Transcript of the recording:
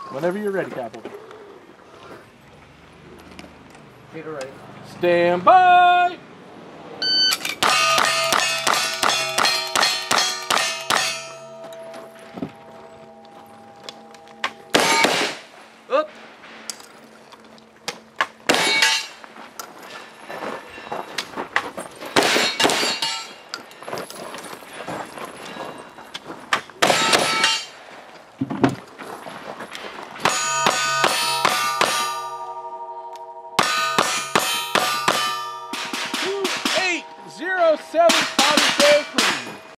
Whenever you're ready, Cowboy. Get her ready. Stand by!